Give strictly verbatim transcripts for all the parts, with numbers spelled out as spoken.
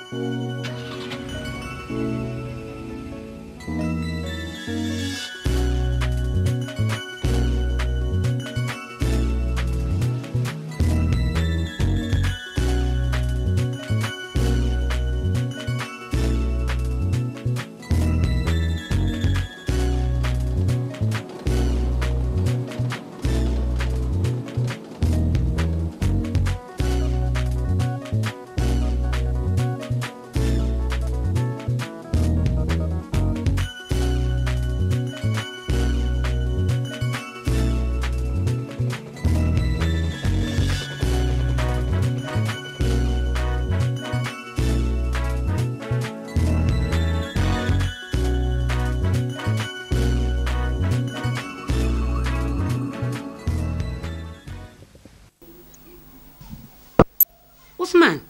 Ousmane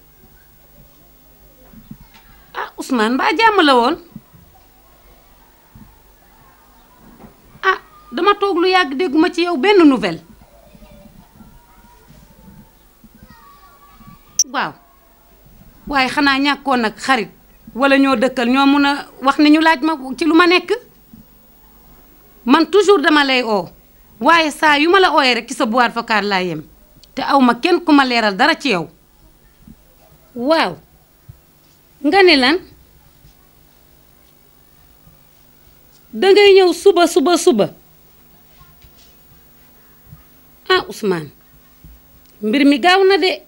ah Ousmane mbaa jàmm la woon ah dama toog lu yàgg dégguma ci yow benn nouvelle waaw waaye xanaa ñàkkoon nag xarit wala ñoo dëkkal ñoo mun a wax ne ñu laaj ma ci lu ma nekk man toujours dama lay oo waaye saa yu ma la ooyee rek ci sa boîte vocale laa yem te aw ma kenn ku ma leeral dara ci yow waaw nga ne lan dangay ñëw suba suba suba ah Ousmane mbir mi gaaw na de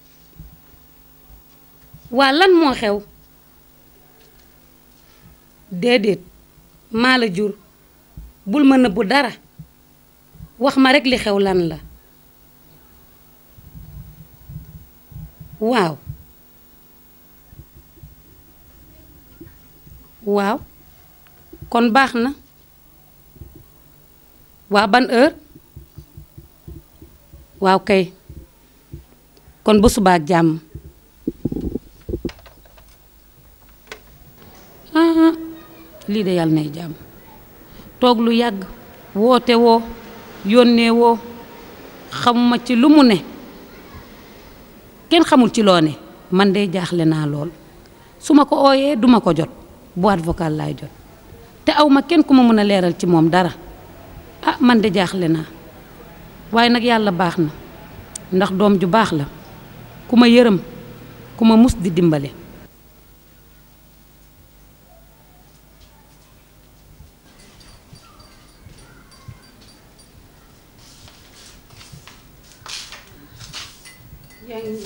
waa lan moo xew déedéet maa la jur bul ma nëbbu dara wax ma rekk li xew lan la waaw waaw kon baax na waa ban heure waaw kay kon ba suba ak jàmm ah lii de yàlla nay jàmm toog lu yàgg woote woo yónnee woo xamuma ci lu mu ne kenn xamul ci loo ne man de jaaxle naa lool su ma ko ooyee duma ko jot boîte vocale laay jot te aw ma kenn ku ma mën a leeral ci moom dara ah man de jaaxle naa waaye nag yàlla baax na ndax doom ju baax la ku ma yërëm ku ma mus di dimbale yaa ngi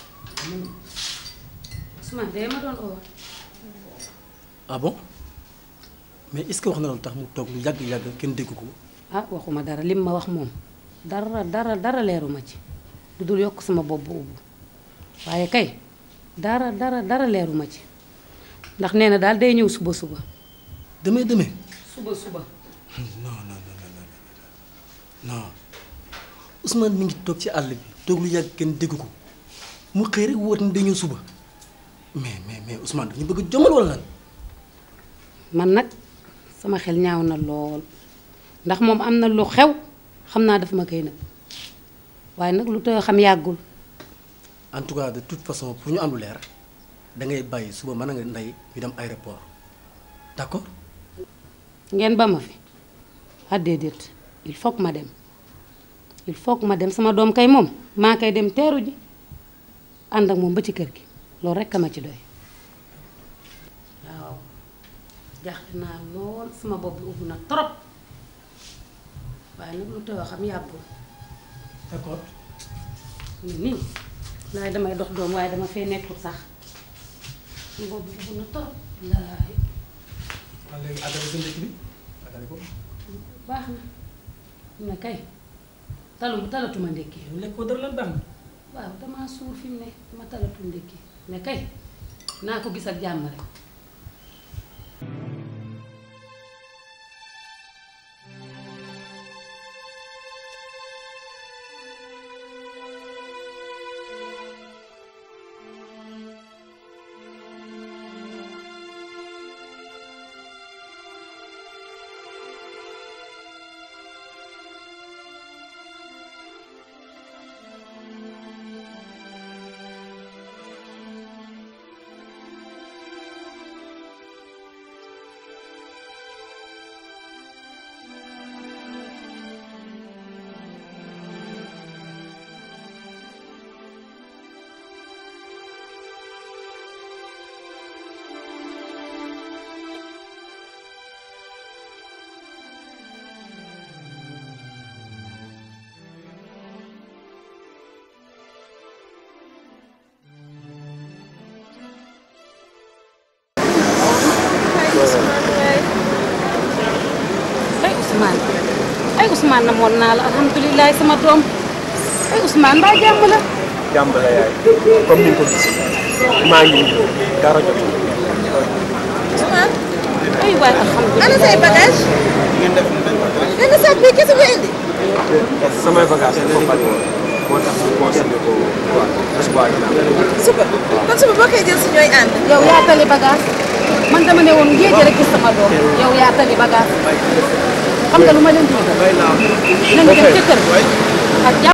Ousmane de ma doon oo ah bon mais est-ce que wax na loolu tax mu toog lu yàgg yàgg kenn dégg ko. ah waxuma dara lim ma wax moom dara dara dara leeruma ci du dul yokk sama bopp bu ubbu waaye kay dara dara dara leeruma ci ndax nee na daal day ñëw suba suba. demee demee. suba suba. non non non non non Ousmane mi ngi toog ci àll bi toog lu yàgg kenn dégg ko mu xëy rek woote ni day ñëw suba mais mais mais Ousmane dañu bëgg jomal wala lan. man nag sama xel ñaaw na lool ndax moom am na lu xew xam naa daf ma koy nag waaye nag lu tëye xam yàggul. en tout cas de toute façon pour ñu am lu leer da ngay bàyyi suba mën nga ndey ñu dem aéroport d'accord. ngeen ba ma fi ah déedéet il faut que ma dem il faut que ma dem sama doom kay moom maa koy dem teeru ji ànd ak moom ba ci kër gi loolu rekk a ma ci doy waaw. jaaxle naa lool sama bopp ubbi na trop waaye nag lu tëye xam yàggul. d'accord. nii laay damay dox doom waaye dama fee nekkul sax sama bopp ubbi na trop. laay. waaw léegi àggale sa ndekki bi àggale ko. baax na ne kay talu talatuma ndekki. yow lekk ko dara lan baax na. waaw damaa suur fi mu ne ma talatu ndekki ne kay naa ko gis ak jàmm rek. Ousmane namoon naa la alhamdulilah sama doom ay Ousmane mbaa jàmm la. jàmm la yaay comme ni nga ko gisee maa ngi dara jot. Ousmane. ay waay alhamdulilah ana say bagage. ngeen def ni dañ ko def. benn sac bi kese nga indi. samay bagage dafa bari woon moo tax ñu consigné ko waaw suba ginnaaw. suba kon suba boo koy jël si ñooy ànd. yow yaa tali bagage man dama ne woon ngéej rek gis sama doom yow yaa tali bagage xam nga lu ma leen di nañu dem ca kër ak jàpp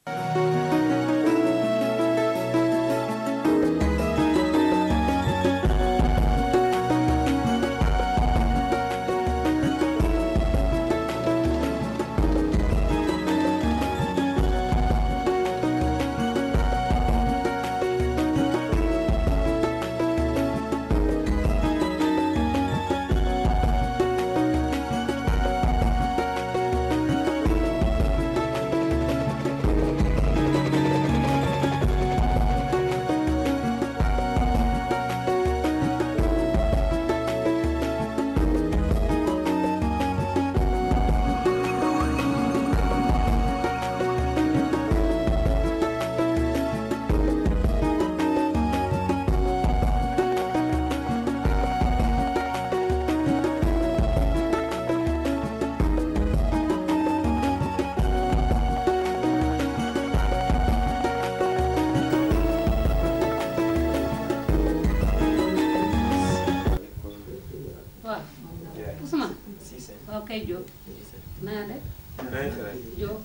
kay Diop naa def Diop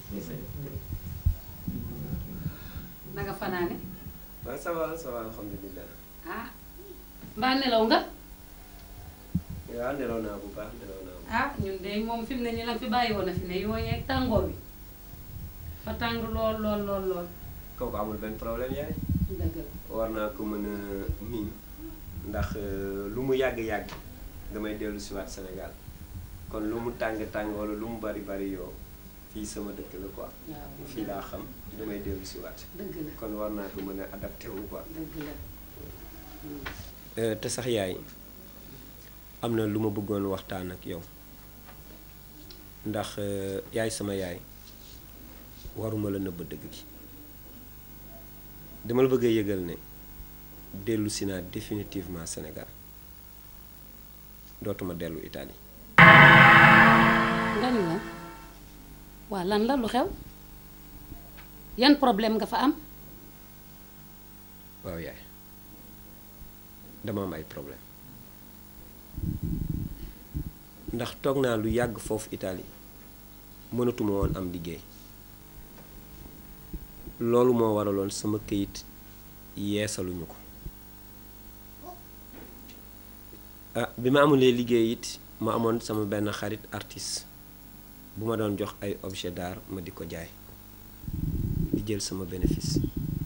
na nga fanaane waaw ça va ça va alhamdulilah. ah mbaa nelaw nga waaw nelaw naa bu baax nelaw naa bu baax. ah ñun de moom fi mu ne ñu la fi bàyyi woon na fi ne yooyu ak tàngoor bi fa tàng lool lool lool lool kooku amul benn problème yaay. dëgg la war naa ko mën a miin ndax lu mu yàgg-yàgg damay dellu si waat Sénégal kon lu mu tàng tàng wala lu mu bari bari yow fii sama dëkk la quoi. fii laa xam damay dellu si waat. dëgg la kon war naa ko mën a adapté wu quoi. dëgg la. te sax yaay am na lu ma bëggoon waxtaan ak yow ndax yaay sama yaay waruma la nëbb dëgg gi dama la bëgg a yëgal ne dellu si naa définitivement Sénégal dootuma dellu Italie. nga ni la waa lan la lu xew yan problème nga fa am. waaw yaay dama am ay problème ndax toog naa lu yàgg foofu Italie mënatuma woon am liggéey loolu moo waraloon sama këyit yeesaluñu ko ah bi ma amulee liggéey it ma amoon sama benn xarit artiste bu ma doon jox ay objet d'art ma di ko jaay di jël sama bénéfice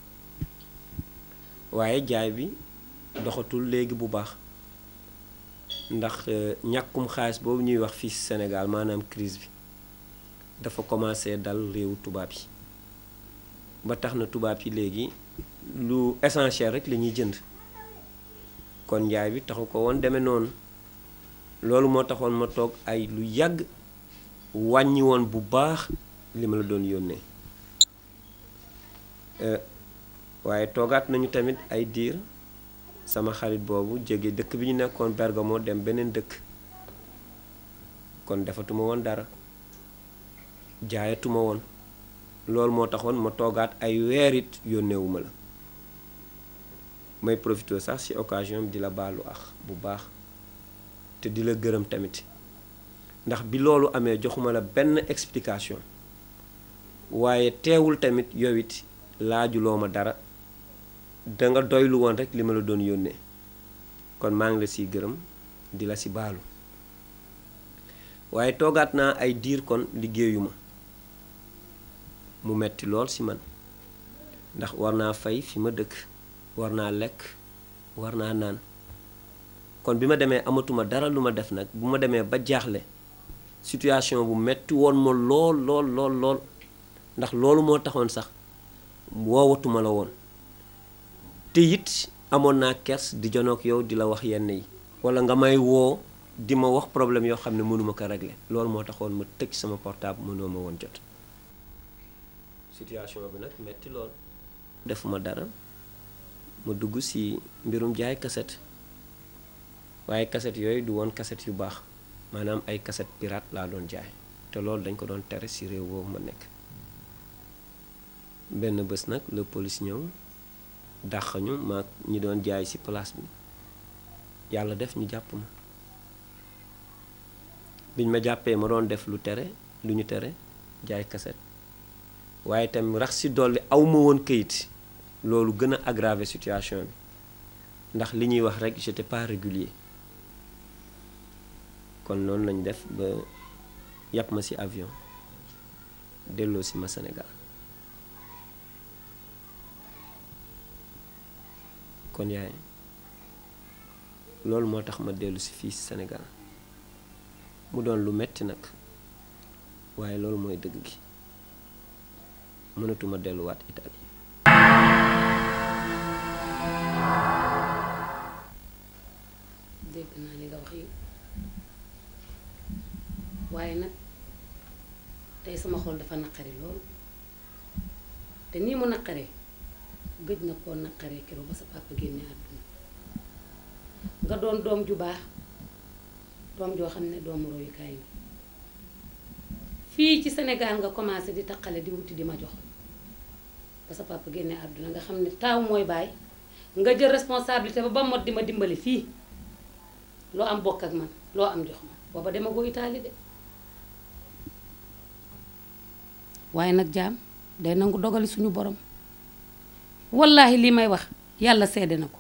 waaye jaay bi doxatul léegi bu baax ndax ñàkkum xaalis boobu ñuy wax fii Sénégal maanaam crise bi dafa commencé dal réewu tubaab yi ba tax na tubaab yi léegi lu essentiel rek la ñuy jënd kon njaay bi taxu ko woon demee noonu loolu moo taxoon ma toog ay lu yàgg wàññi woon bu baax li ma la doon yónnee waaye toogaat nañu tamit ay diir sama xarit boobu jóge dëkk bi ñu nekkoon Bergamo dem beneen dëkk kon defatuma woon dara jaayatuma woon loolu moo taxoon ma toogaat ay weer it yónneewuma la may profité sax ci occasion bi di la baalu ax bu baax te di la gërëm tamit ndax bi loolu amee joxuma la benn explication waaye teewul tamit yow it laajuloo ma dara danga doylu woon rek li ma la doon yónnee kon maa ngi la siy gërëm di la ci baalu waaye toogaat naa ay diir kon liggéeyuma mu metti lool ci man ndax war naa fay fi ma dëkk war naa lekk war naa naan kon bi ma demee amatuma dara lu ma def nag bu ma demee ba jaaxle situation bu metti woon ma lool lool lool lool ndax loolu moo taxoon sax woowatuma la woon te it amoon naa kers di jonoog yow di la wax yenn yi walla nga may woo di ma wax problème yoo xam ne mënuma ko régler loolu moo taxoon ma tëj sama portable mënoo ma woon jot situation bi nag metti lool defuma dara ma dugg ci mbirum jaay cassette waaye cassette yooyu du woon cassette yu baax maanaam ay cassette pirate laa doon jaay te loolu dañ ko doon tere ci réew boobu ma nekk benn bés nag la police ñëw dàq ñu ma ñi doon jaay ci place bi yàlla def ñu jàpp ma biñ ma jàppee ma doon def lu tere lu ñu tere jaay cassette waaye tamit rax ci dolli aw ma woon kayit loolu gën a aggraver situation bi ndax li ñuy wax rek j'étais pas régulier kon noonu lañ def ba yàpp ma ci avion delloo ci ma Sénégal kon yaay loolu moo tax ma dellu ci fii ci Sénégal mu doon lu metti nag waaye loolu mooy dëgg gi mënatuma delluwaat Italie dégg naa li nga wax yi waaye nag tey sama xol dafa naqari lool te nii mu naqaree gëj na koo naqaree keroog ba sa papa génne àdduna nga doon doom ju baax doom joo xam ne doomu royukaay bi fii ci Sénégal nga commencé di taqale di wuti di ma jox ba sa papa génne àdduna nga xam ne taaw mooy baay nga jël responsabilité ba ba mot di ma dimbali fii loo am bokk ak man loo am jox ma booba dema ko Italie de waaye nag jaam day nangu dogali suñu borom wallaahi lii may wax yàlla seede na ko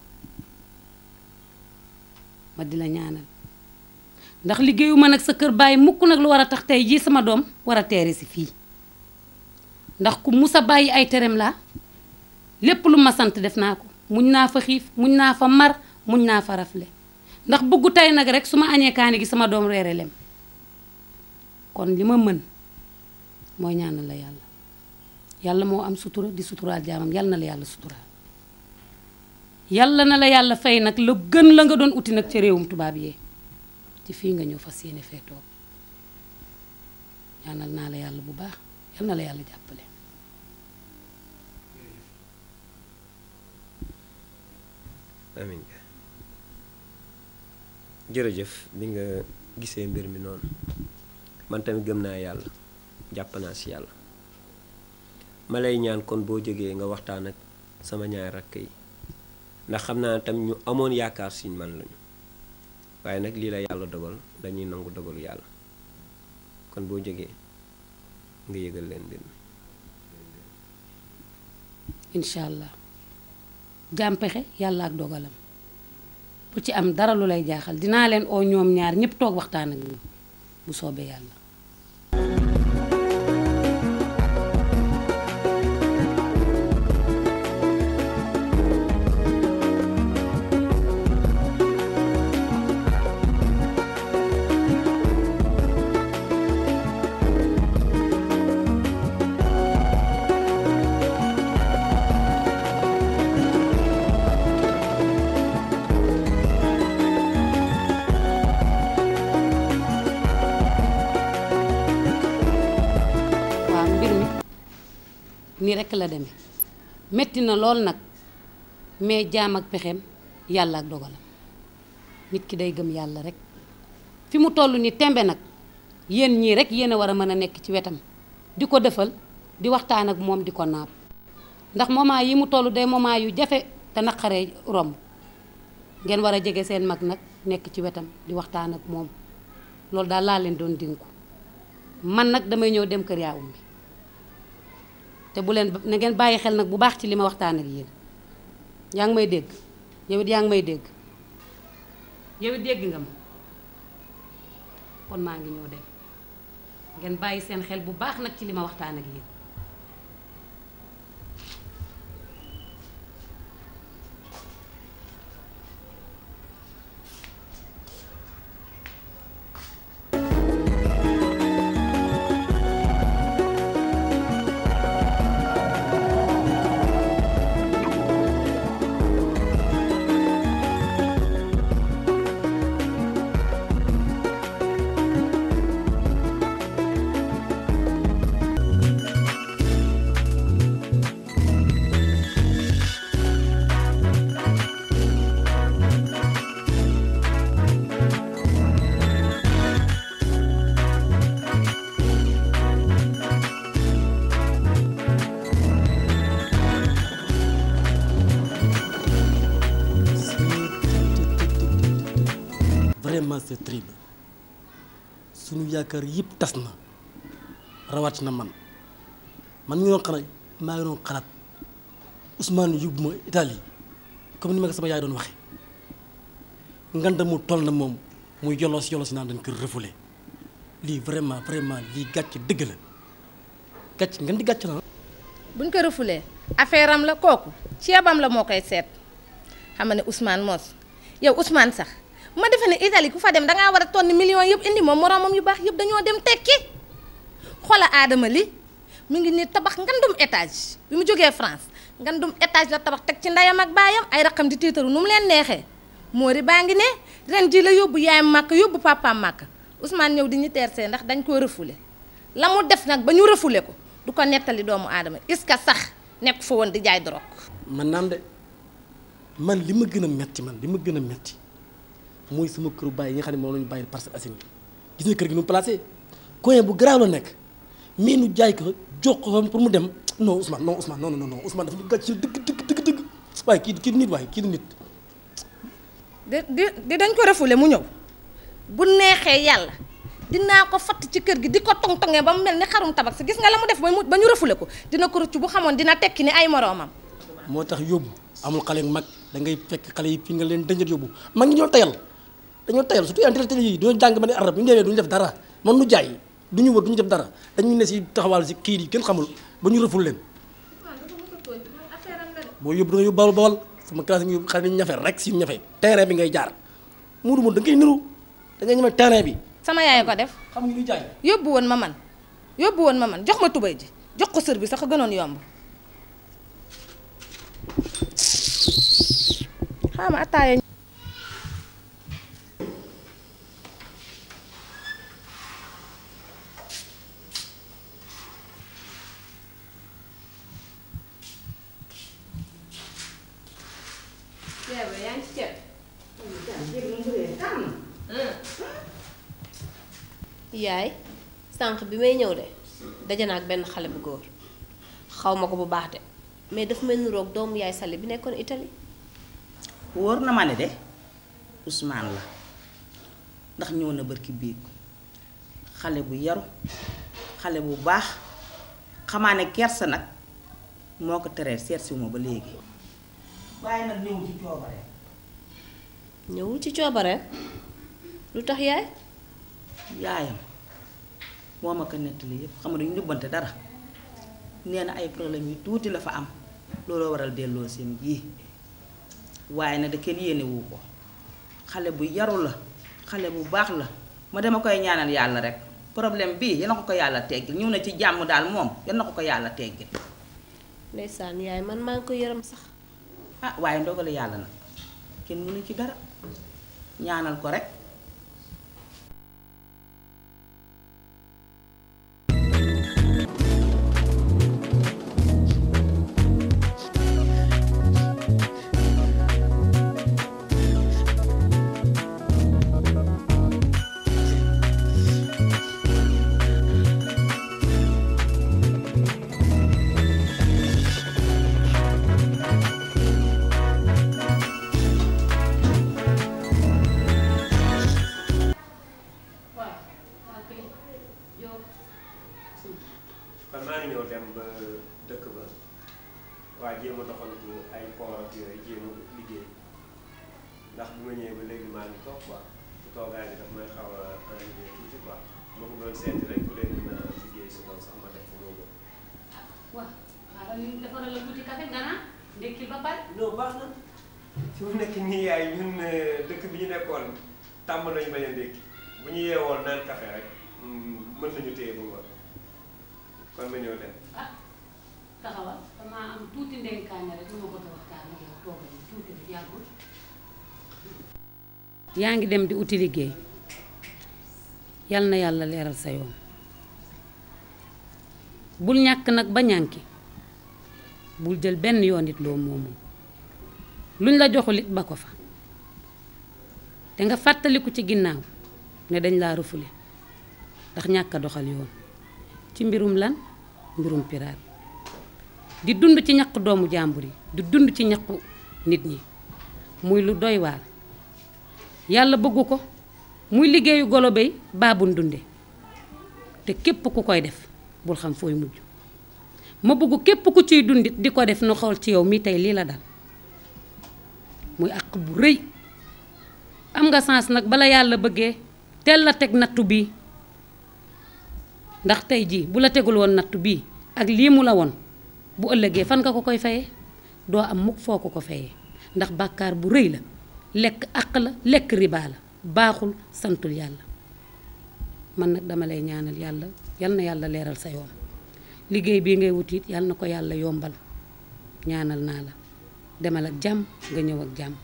ma di la ñaanal ndax liggéeyuma nag sa kër bàyyi mukk nag lu war a tax tey jii sama doom war a teere si fii ndax ku musa bàyyi ay tereem laa lépp lu ma sant def naa ko muñ naa fa xiif muñ naa fa mar muñ naa fa rafle ndax bëggu tey nag rek su ma añee kaani gi sama doom reere lem kon li ma mën mooy ñaanal la yàlla yàlla moo am sutura di suturaal jaamam yàlla na la yàlla suturaal yàlla na la yàlla fay nag la gën la nga doon uti nag ci réewum tubaab yee ci fii nga ñëw fas yéene fee toog ñaanal naa la yàlla bu baax yàlla na la yàlla jàppale amiin jërëjëf bi nga gisee mbir mi noonu man tamit gëm naa yàlla jàpp naa ci yàlla ma lay ñaan kon boo jógee nga waxtaan ak sama ñaari rakk yi ndax xam naa tam ñu amoon yaakaar suñ man lañu waaye nag lii la yàlla dogal dañuy nangu dogalu yàlla kon boo jógee nga yëgal leen mbir mi incha allah jaam pexe yàlla ak dogalam bu ci am dara lu lay jaaxal dinaa leen oo ñoom ñaar ñépp toog waxtaan ak ñoom bu soobee yàlla nii rekk la demee metti na lool nag mais jaam ak pexeem yàlla ak dogalam nit ki day gëm yàlla rek fi mu toll ni tembe nag yéen ñii rek yéen a war a mën a nekk ci wetam di ko defal di waxtaan ak moom di ko naab ndax moment yi mu toll day moment yu jafe te naqaree romb ngeen war a jege seen mag nag nekk ci wetam di waxtaan ak moom loolu daal laa leen doon dénku man nag damay ñëw dem kër yaa ummi te bu leen na ngeen bàyyi xel nag bu baax ci li ma waxtaan ak yéen yaa ngi may dégg yow it yaa ngi may dégg yow it dégg nga ma kon maa ngi ñëw dem ngeen bàyyi seen xel bu baax nag ci li ma waxtaan ak yéen vraiment c'est terrible suñu yaakaar yëpp tas na rawaat na man man mi ngi doon xalaat maa ngi doon xalaat Ousmane yóbbu ma Italie comme ni ma ko sama yaay doon waxe nganda mu toll na moom muy yolos yolos naan dañ ko refoulé lii vraiment vraiment lii gàcc dëgg la gàcc ngeen di gàcc la. buñ ko refoulé affaire am la kooku ceebam la moo koy seet xam nga ne Ousmane moos yow Ousmane sax ma defe ne Italie ku fa dem dangaa war a tonni millions yëpp indi moom moroomam yu baax yëpp dañoo dem tekki xoola aadama li mu ngi nii tabax ngandum étage bi mu jógee France ngandum étage la tabax teg ci ndeyam ak baayam ay raqam di tiitaru nu mu leen neexee Mori baa ngi ne ren ji la yóbbu yaayam màkk yóbbu papaam màkk Ousmane ñëw di ñu teersee ndax dañ koo refoulé la mu def nag ba ñu refoulé ko du ko nettali doomu aadama est-ce que sax nekk fa woon di jaay drogue. man naam de man li ma gën a metti man li ma gën a metti mooy sama këru bàyyi yi nga xam ne moom la ñu bàyyi Parcelles Assainies gis nga kër gi nu placé coin bu garaaw la nekk mais nu jaay ko jox ko pour mu dem non Ousmane non Ousmane non non non Ousmane dafa ñu gàcc dëgg dëgg dëgg dëgg waaye kii kii nit waaye kii nit. di di di dañ ko refoulé mu ñëw bu neexee yàlla dinaa ko fatt ci kër gi di ko tong-tongee ba mu mel ni xarum tabax si gis nga la mu def ba mu ba ñu refoulé ko dina ko rëccu bu xamoon dina tekki ni ay moroomam. moo tax yóbbu amul xale mag da ngay fekk xale yi fi nga leen dënjët yóbbu mag ñi ñoo tayal dañoo tayal surtout intellectuel yi dañoo jàng ba ne arab ñu ñëwee duñu def dara man nu jaay duñu wër duñu def dara dañuy ne si taxawal si kii yi kenn xamul ba ñu refoulé leen boo yóbbu da nga yóbbu bawal bawal sama classe ngi yóbbu xale nañu ñafe rek si ñafe terrain bi ngay jaar muuru moom da ngay niru da ngay ñafe terrain bi sama yaay ko def xam nga ñuy jaay yóbbu woon ma man yóbbu woon ma man jox ma tubay ji jox ko sër bi sax a gënoon yomb xaama ataaya yaay sànq bi may ñëw de daje naa ak benn xale bu góor xaw ma ko bu baax de mais daf may nuroog doomu yaay Sali bi nekkoon Italie. wóor na ma ne de Ousmane la ndax ñëw na barki biig xale bu yaru xale bu baax xamaa ne kersa nag moo ko teree seet si ma ba léegi waaye nag ñëwul ci coobare. ñëwul ci coobare lu tax yaay. yaayam moo ma ko nettali yëpp xam nga dañu nëbbante dara nee na ay problème yu tuuti la fa am looloo waral delloo seen ji waaye nag da kenn yéenewu ko xale bu yaru la xale bu baax la ma dama koy ñaanal yàlla rek problème bii yal na ko ko yàlla teggil ñëw na ci jàmm daal moom yal na ko ko yàlla teggil. ndeysaan yaay man maa ngi ko yërëm sax. ah waaye ndogalu yàlla nag kenn mënu ci dara ñaanal ko rek. kon maa ngi ñëw dem ba dëkk ba waa jéem a doxantu ay koor ak yooyu jéem a liggéey ndax bi ma ñëwee ba léegi maa ngi toog quoi su toogaay bi daf may xaw a enlevé tuuti quoi ma ko doon seeti rek bu leen mën a liggéey si doon sax ma def ko boobu. waaw xaaral ñu defaral la tuuti café gannaaw ndekki ba pare. non baax na fi mu nekk nii yaay ñun dëkk bi ñu nekkoon tàmm nañu bañ a ndékki bu ñu yeewoon naan café rek mën nañu téye ba ngoon kon ma ñëw dem. ah taxawal damaa am tuuti ndenkaane rek lu ma bëgg a waxtaan ak yow toogal ñu tuuti rek yàggul. yaa ngi dem di uti liggéey yal na yàlla leeral sa yoon bul ñàkk nag ba ñànki bul jël benn yoon it loo moomul luñ la joxul it ba ko fa te nga fàttaliku ci ginnaaw ne dañ laa refoulé ndax ñàkk a doxal yoon ci mbirum lan mbirum piraat di dund ci ñaq doomu jàmbur yi di dund ci ñaqu nit ñi muy lu doy waar yàlla bëggu ko muy liggéeyu golo bay baabun dunde te képp ku koy def bul xam fooy mujj ma bëgg képp ku ciy dundit di ko def nu xool ci yow mi tey lii la dal muy àq bu rëy am nga sens nag bala yàlla bëggee teel la teg nattu bii ndax tey jii bu la tegul woon nattu bii ak lii mu la woon bu ëllëgee fan nga ko koy fayee doo am mukk foo ko ko fayee ndax bàkkaar bu rëy la lekk àq la lekk riba la baaxul santul yàlla man nag dama lay ñaanal yàlla yal na yàlla leeral sa yoon liggéey bii ngay wut it yal na ko yàlla yombal ñaanal naa la demal ak jàmm nga ñëw ak jàmm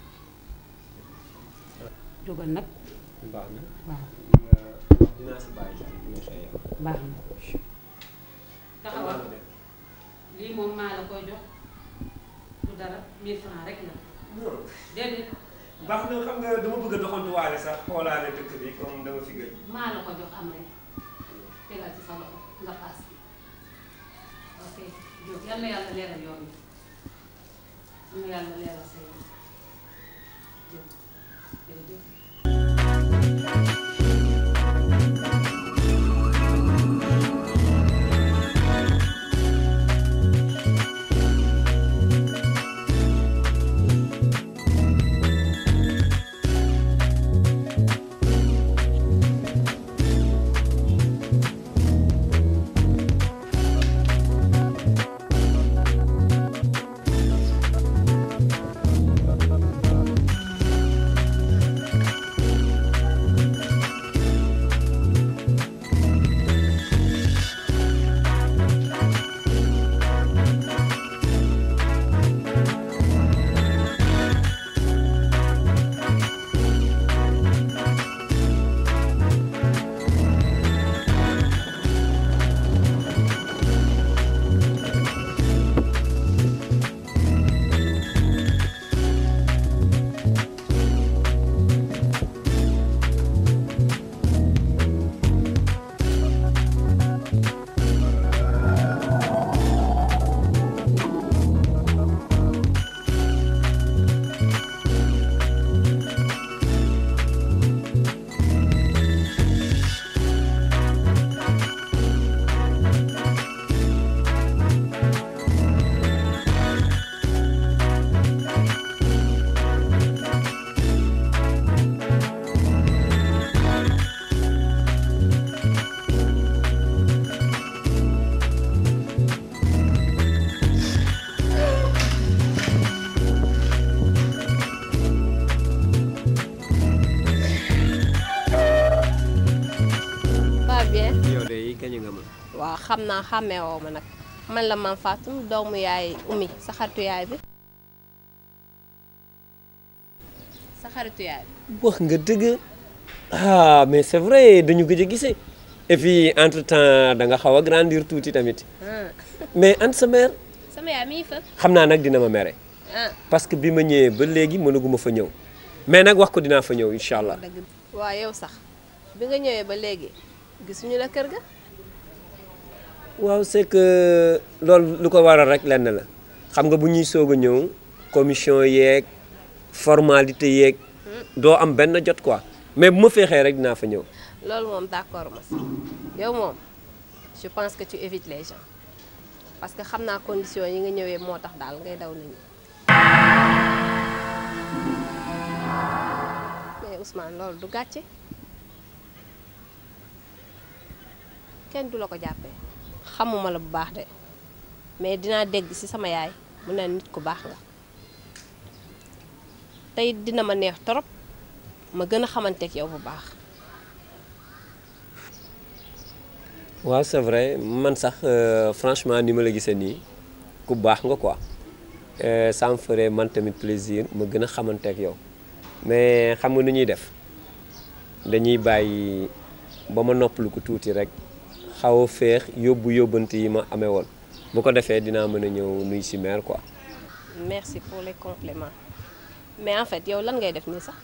jógal nag baax na waaw dinaa si bàyyi baax na taxawal lii moom maa la koy jox du dara mille francs rek la déedéet baax na xam nga dama bëgg a doxantuwaale sax xoolaale dëkk bi comme dama fi gëj. maa la ko jox am rek tegal ci sa loxo nga paas ok jóg yal na yàlla leeral yoon bi yal na yàlla leeral sa yoon jóg jërëjëf. waaw xam naa xàmmee woo ma nag man la Mame Fatou doomu yaay Oumy sa xaritu yaay bi sa xaritu yaay bi. wax nga dëgg ah mais c'est vrai dañu gëj a gisee et puis entre temps da nga xaw a grandir tuuti tamit mais ant sa mère. sama yaay mi ngi fa. xam naa nag dina ma mere. parce que bi ma ñëwee ba léegi mënaguma fa ñëw mais nag wax ko dinaa fa ñëw incha allah. waaw yow sax bi nga ñëwee ba léegi gisuñu la kër ga. waaw c'est que loolu lu ko waral rek lenn la xam nga bu ñuy soog a ñëw commission yeeg formalité yeeg doo am benn jot quoi mais bu ma feexee rek dinaa fa ñëw. loolu moom d'accord ma si yow moom je pense que tu évites les gens parce que xam naa condition yi nga ñëwee moo tax daal ngay daw nit ñi. mais Ousmane loolu du gàcce kenn du la ko jàppee. xamuma la bu baax de mais dinaa dégg ci sama yaay mu ne nit ku baax nga tey dina ma neex trop ma gën a xamanteek yow bu baax. waaw c'est vrai man sax franchement ni ma la gisee nii ku baax nga quoi ça me ferait man tamit plaisir ma gën a xamanteek yow mais xam nga nu ñuy def dañuy bàyyi ba ma noppalu ko tuuti rek. xaw a féex yóbbu yóbbante yi ma amee woon bu ko defee dinaa mën a ñëw nuy si mère quoi. merci pour les compliments mais en fait yow lan ngay def nii sax.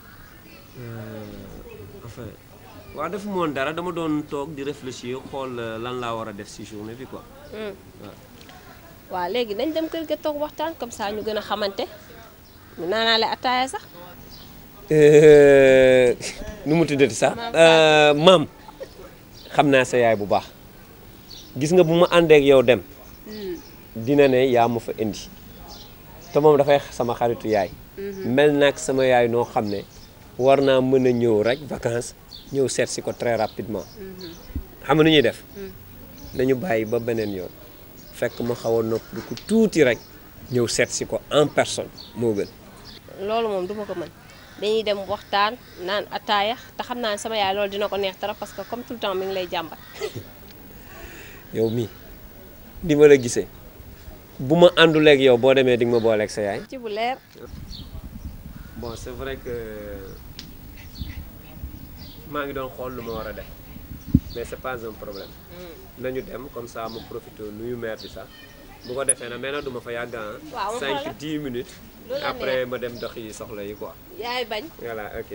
enfin waaw defu ma woon dara dama doon toog di réfléchir xool lan laa war a def si journée bi quoi. waaw waaw léegi dañ dem kër ga toog waxtaan comme ça ñu gën a xamante ñu naanaale ataaya sax. nu mu tuddati sax maam xam naa sa yaay bu baax gis nga bu ma àndee ak yow dem dina ne yaa ma fa indi te moom dafay sama xaritu yaay mel naag sama yaay noo xam ne war naa mën a ñëw rek vacances ñëw seet si ko très rapidement xam nga nu ñuy def nañu bàyyi ba beneen yoon fekk ma xaw a nopp du ko tuuti rek ñëw seet si ko en personne moo gën. loolu moom duma ko mën dañuy dem waxtaan naan ataaya te xam naa ne sama yaay loolu dina ko neex trop parce que comme tout le temps mi ngi lay jàmbat. yow mii di ma la gisee bu ma ànduleeg yow boo demee di nga ma booleeg sa yaay. ci bu leer. bon c'est vrai que maa ngi doon xool lu ma war a def mais c'est pas un problème. nañu dem comme ça ma profité nuyu maire bi sax bu ko defee nag mais nag du ma fa yàgg ah. waaw cinq dix minutes. après ma dem dox yi soxla yi quoi. yaay bañ. voilà ok.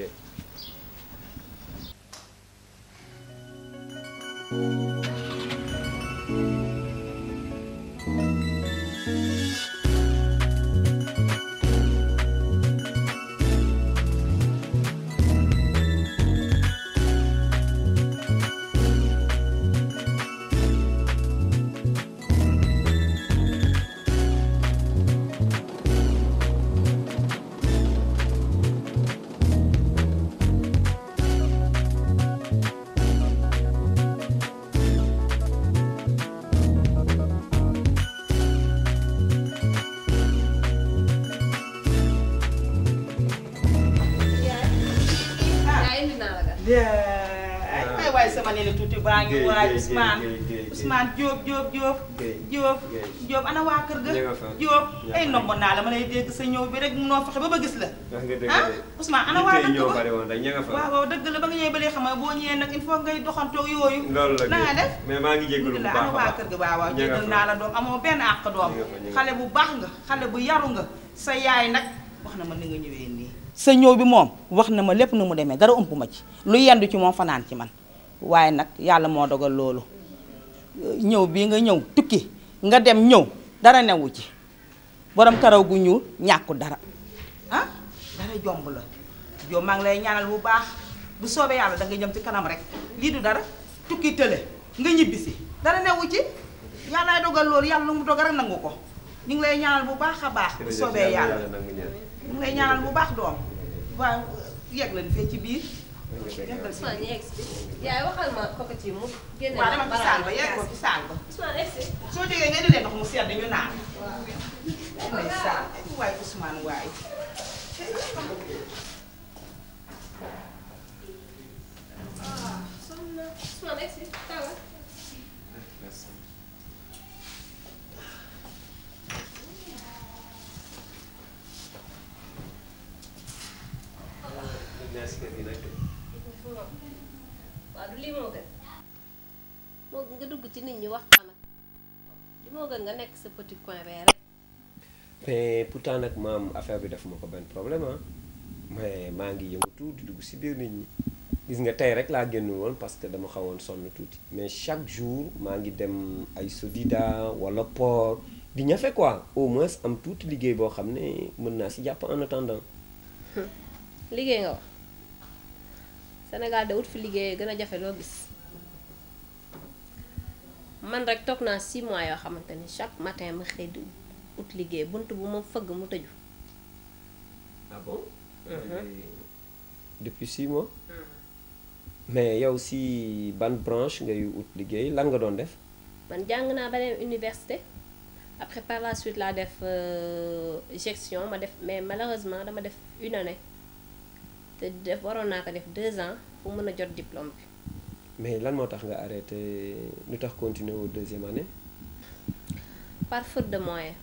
ay waay sama nee tuuti baa ngi waay Ousmane Ousmane Diop Diop Diop Diop Diop ana waa kër ga Diop ay nomb naa la ma lay dégg sa ñëw bi rek munoo fexe ba ba gis la ah Ousmane ana waa dëgg ba waaw waaw dëgg la ba nga ñëwee ba léegi xam nga boo ñëwee nag il faut ngay doxantoog yooyu na nga def mais maa ngi jégalu bu baax ana waa kër ga waaw waaw jégal naa la doom amoo benn àq doom xale bu baax nga xale bu yaru nga sa yaay nag wax na ma ni nga ñëwee nii sa ñëw bi moom wax na ma lépp nu mu demee dara ëmp ma ci lu yendu ci moom fanaan ci man waaye nag yàlla moo dogal loolu ñëw bii nga ñëw tukki nga dem ñëw dara newu ci borom karaw gu ñuul ñàkku dara ah dara jomb la jom maa ngi lay ñaanal bu baax bu soobee yàlla danga jëm ci kanam rek lii du dara tukki tële nga ñibbisi dara newu ci yàllaay dogal loolu yàlla lu mu dogal rek nangu ko ñu ngi lay ñaanal bu baax a baax bu soobee yàlla ñu ngi lay ñaanal bu baax doom waaw yegg leen fee ci biir yeggal si biir yaay waxal ma coquette yi mu génne waaw dama ci saal ba yegg ko ci saal ba soo jógee nga di leen ndox mu sedd ñu naan waaw saal waay Ousmane waay waaw du lii moo gën moo nga dugg ci nit ñi waxtaan ak li moo gën nga nekk sa petit coin rek. mais pourtant nag maam affaire bi def ma ko benn problème ah mais maa ngi yëngatu di dugg si biir nit ñi gis nga tey rek laa génn woon parce que dama xawoon sonn tuuti mais chaque jour maa ngi dem ay Sodida wala port di ñafe quoi au moins am tuuti liggéey boo xam ne mën naa si jàpp en attendant. liggéey nga wax Sénégal de wut fi liggéey gën a jafe loo gis man rek toog naa six mois yoo xamante ni chaque matin ma xëy di ut liggéey bunt bu ma fëgg mu tëju. ah bon. depuis six mois. mais yow si ban branche ngay ut liggéey lan nga doon def. man jàng naa ba dem université après par la suite laa def gestion ma def mais malheureusement dama def une année. te def waroon naa ko def deux ans pour mën a jot diplôme bi. mais lan moo tax nga arrêté lu tax continuer au deuxième année. par faute de moyens.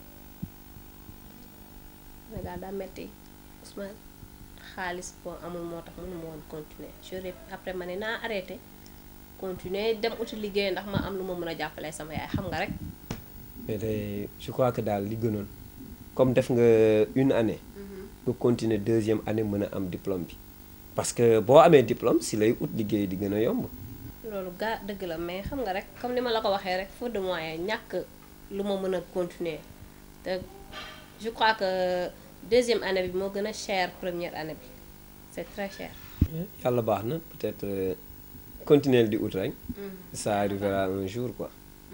Sénégal daa metti Ousmane xaalis boo amul moo tax mënuma woon continuer j'aurais après ma ne naa arrêté continuer dem uti liggéey ndax ma am lu ma mën a jàppale sama yaay xam nga rek. mais de je crois que daal li gënoon comme def nga une année. nga continuer deuxième année mën a am diplôme bi parce que boo amee diplôme si lay ut liggéey di gën a yomb. loolu gaa dëgg la mais xam nga rek comme ni ma la ko waxee rek faute de moyens ñàkk lu ma mën a continuer te je crois que deuxième année bi moo gën a cher première année bi c'est très cher. yàlla baax na peut-être euh, continuer di ut rek. ça arrivera un jour quoi.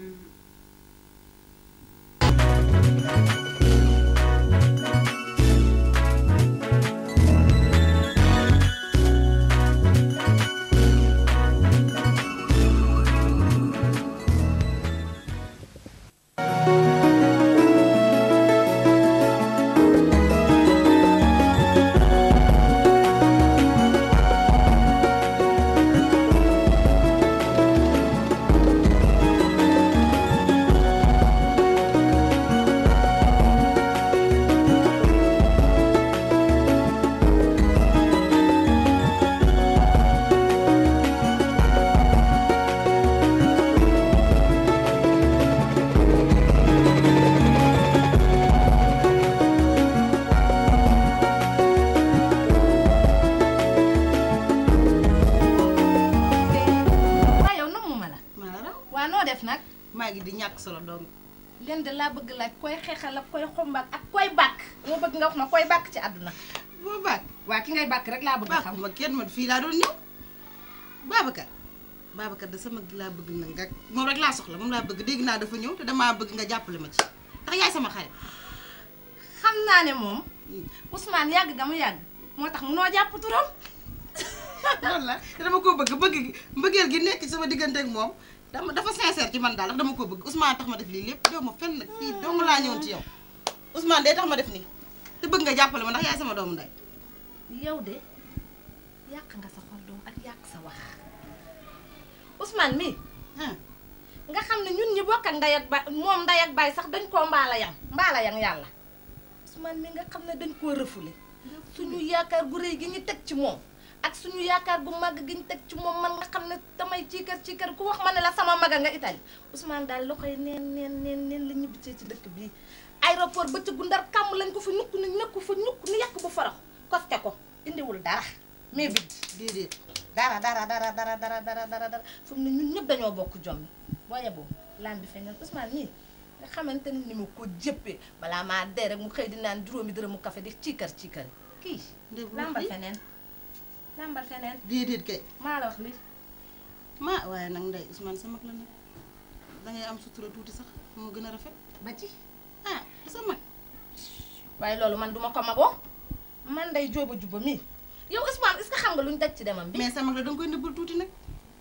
maa ngi di ñàkk solo doom leen de laa bëgg laaj koy xeexal ak koy xombaak ak koy bàkk moo bëgg nga wax ma koy bàkk ci àdduna boo bàkk waa ki ngay bàkk rek laa bëgg a xam ma kenn man fii laa doon ñëw Babacar Babacar da sama laa bëgg na nga moom rek laa soxla moom laa bëgg dégg naa dafa ñëw te damaa bëgg nga jàppale ma ci ndax yaay sama xarit xam naa ne moom Ousmane yàgg ga mu yàgg moo tax munoo jàpp turam loolu la te dama ko bëgg bëgg mbëggeel gi nekk ci sama diggante ak moom dama dafa sincère ci man daal ndax dama ko bëgg Ousmane tax ma def lii lépp déw ma fenn nag fii dong laa ñëwoon ci yow Ousmane day tax ma def nii te bëgg nga jàppale ma ndax yaay sama doomu ndey yow de yàq nga sa xol doom ak yàq sa wax Ousmane mii nga xam ne ñun ñi bokk ak ndey ak baay moom ndey ak baay sax dañ koo mbaala yang mbaala yang yàlla Ousmane mii nga xam ne dañ koo refoulé suñu yaakaar gu rëy gi ñu teg ci moom ak suñu yaakaar gu màgg gi ñu teg ci moom man nga xam ne damay ciikar ciikar ku wax ma ne la sama maga nga Italie Ousmane daal loxoy neen neen neen neen la ñibbisee ci dëkk bii aéroport ba ci gu Ndar kàmm lañ ko fa ñukk ni nekku fa ñukk ni yàq bu farax koste ko indiwul dara mais vide déedéet dara dara dara dara dara dara dara dara fu mu ne ñun ñëpp dañoo bokk jommi booye boobu laan bi feeñal Ousmane nii nga xamante ne ni mu ko jëppee balaa maa dee rek mu xëy di naan juróomi dërëmu café di ciikar ciikar kii lambal feneen lambal feneen déedéet kay maa la wax li maa waaye nag ndey Ousmane sa mag la nag dangay am sutura tuuti sax moo gën a rafet ba ci ah sa mag waaye loolu man duma ko magoo man day jóoba juba mii yow Ousmane est-ce que xam nga luñ daj ci demam bi mais sa mag la danga koy nëbbal tuuti nag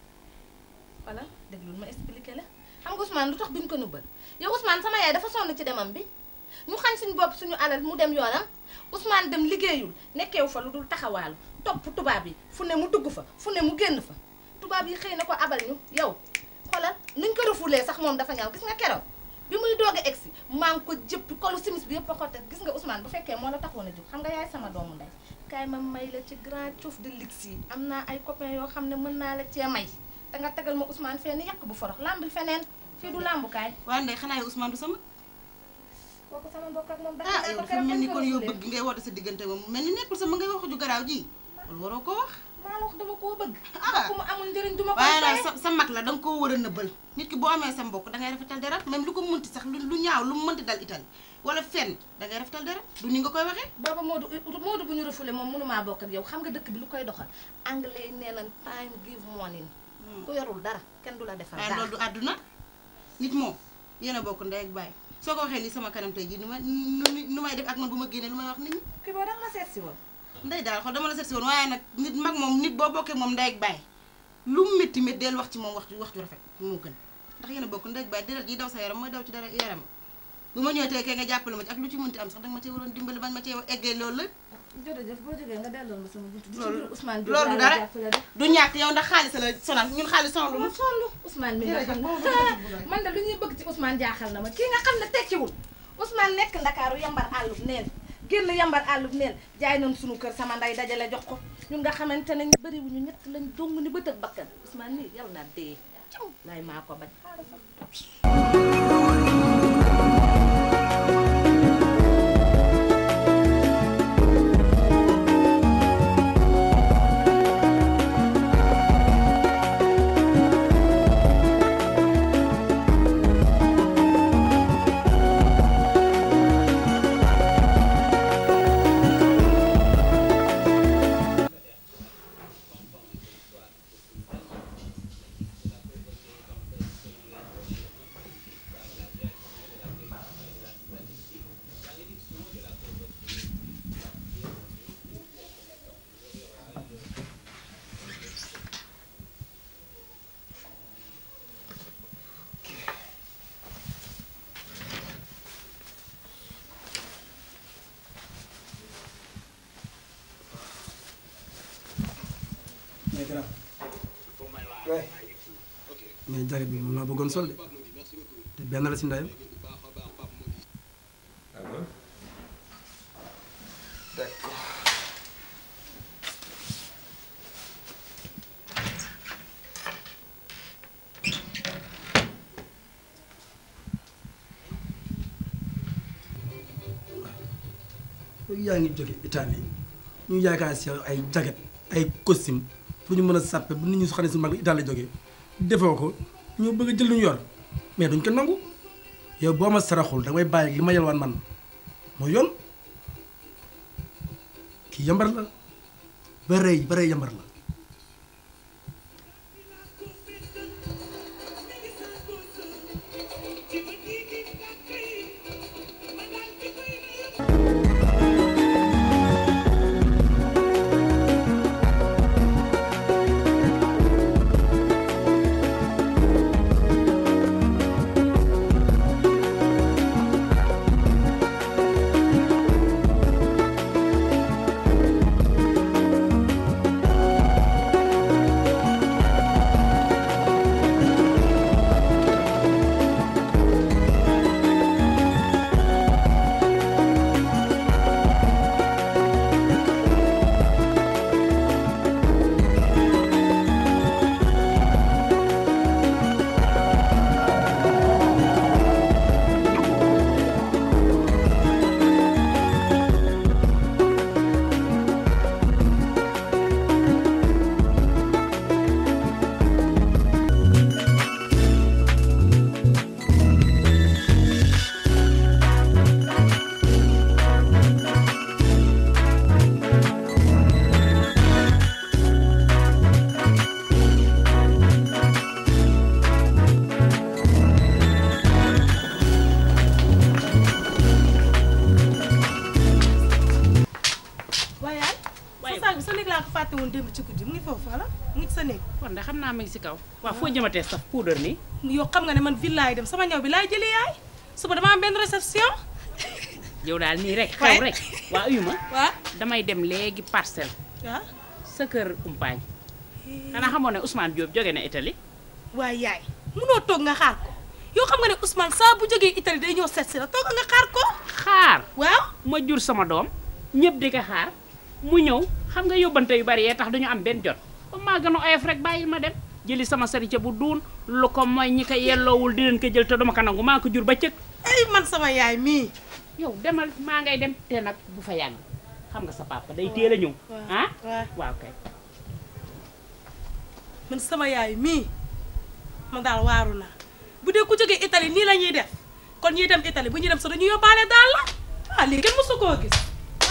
voilà déglul ma expliqué la xam nga Ousmane lu tax duñ ko nëbbal yow Ousmane sama yaay dafa sonn ci demam bi ñu xañ suñu bopp suñu alal mu dem yoonam Ousmane dem liggéeyul nekkeewu fa lu dul taxawaalu topp tubaab yi fu ne mu dugg fa fu ne mu génn fa tubaab yi xëy na ko abal ñu yow xoolal nuñ ko refulee sax moom dafa ñaaw gis nga keroog bi muy doog a egsi maa ngi ko jëppi kolu simis bi yëpp a xotte gis nga Ousmane bu fekkee moo la taxoon a jóg xam nga yaay sama doomu ndey kaay ma may la ci grand cuuf de lix yi am naa ay copains yoo xam ne mën naa la cee may da nga tegal ma Ousmane fenn yàq bu forox lambil feneen fii du lambukaay waaye ndey xanaa yow Ousmane du sama kooku sama mbokk ak moom ah yow dafa mel ni kon yow bëgg ngay woote sa diggante moom mel ni nekkul sama ngay wax ju garaaw ji wala waroo ko wax maa la wax dama koo bëgg ah ku mu amul njëriñ duma ko waaye daal sa sa mag la danga koo war a nëbbal nit ki boo amee sa mbokk dangay rafetal dara même lu ko mënti sax lu ñaaw lu mu mënti dal Italie wala fenn dangay rafetal dara du ni nga koy waxee booba Modou Modou bu ñu refoulé moom mënumaa bokk ak yow xam nga dëkk bi lu koy doxal anglais yi nee nañ time give money ku yorul dara kenn du la defal waaye dara loolu du àdduna nit moom yéen a bokk ndey ak baay soo ko waxee lii sama kanam tey jii nu ma nu may def ak man bu ma génnee lu may wax nit ñi kii boo danga la seet si woon ndey daal xool dama la seet si woon waaye nag nit mag moom nit boo bokkee moom ndey ak baay lu mu métti métti del wax ci moom wax wax ju rafet moo gën ndax yéen a bokk ndey ak baay deret yi daw sa yaram mooy daw ci dara yaram bu ma ñëwee tey kay nga jàppale ma ci ak lu ci mënti am sax danga ma cee waroon dimbali bañ ma cee eggee loolu la jërëjëf boo jógee nga delloon ma sama buntu loolu Ousmane loolu du dara du ñàkk yow ndax xaalis la sonal ñun xaalis sonal lu ma sonn Ousmane mi nga xam ne man de lu ñuy bëgg ci Ousmane jaaxal na ma kii nga xam ne tekkiwul Ousmane nekk Ndakaaru yambar àllub neen génn yambar àllub neen jaay nañ suñu kër sama nday dajale jox ko ñun nga xamante ne ñu bëriwuñu ñett lañ dong ni bët ak bakkan Ousmane nii yal naa dee caw laay maa ko bañ mais grand mais jaget bi moom laa bëggoon sol de te benn la si ndeyam. ah bon d'accord. yaa ngi jóge Italie ñu yaakaar si ay jaget ay costume pour ñu mën a sàppe bu nit ñi su xam ne si mag Italie la jógee defoo ko ñu bëgg a jël lu ñu yor mais duñ ko nangu yow boo ma saraxul damay bàyyi li ma yalwaan man mooy yoon kii yambar la ba rëy ba rëy yambar la. ci guddi mu ngi foofu wala mu ngi sa néeg. kon de xam naa ma ngi si kaw. waaw foo jëmatee sax poudre nii. yow xam nga ne man ville laay dem sama ñaw bi laay jëlee yaay suba dama am benn réception. yow daal nii rek xew rek. waa uyu ma. waaw damay dem léegi parcelle. waaw sa kër umpaañ. xanaa xamoon ne Ousmane Diop jóge na Italie. waaye yaay munoo toog nga xaar ko yow xam nga ne Ousmane saa bu jógee Italie day ñëw seet si la toog nga xaar ko. xaar waaw ma jur sama doom ñëpp di ko xaar mu ñëw xam nga yóbbante yu bari yee tax duñu am benn jot ba maa gën a oyof rek bàyyil ma dem jëli sama sarica bu duun lu ko mooy ñi ko yelloowul di leen ko jël te duma ko nangu maa ko jur ba cëg ay man sama yaay mii yow demal maa ngay dem te nag bu fa yàgg xam nga sa papa day teel a ñëw ah waaw kay man sama yaay mii man daal waaru naa bu dee ku jógee Italie nii la ñuy def kon ñuy dem Italie bu ñuy dem sax dañuy yóbbaale daal la ah lii kenn mësu koo gis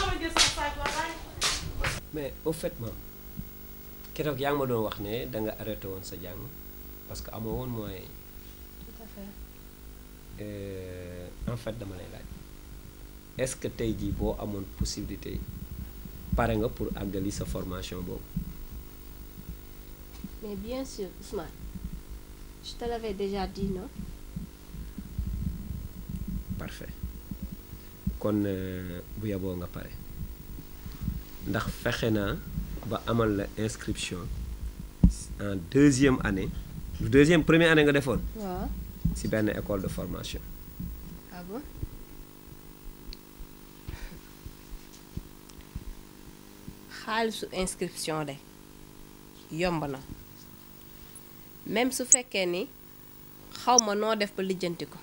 mais au fait ma keroog yaa ngi ma doon wax ne da nga arrêté woon sa jàng parce que amoo woon moyen yi. tout à fait. Euh, en fait dama lay laaj est-ce que tey jii boo amoon possibilité yi pare nga pour àggali sa formation boobu. mais bien sûr Ousmane je te l'avais déjà dit non. parfait kon bu yaboo nga pare ndax fexe naa ba amal la inscription en deuxième année du deuxième première année nga defoon. waaw ci benn école de formation. ah bon. xaalisu inscription de yomb na même su fekkee ni xaw ma noo def ba lijjanti ko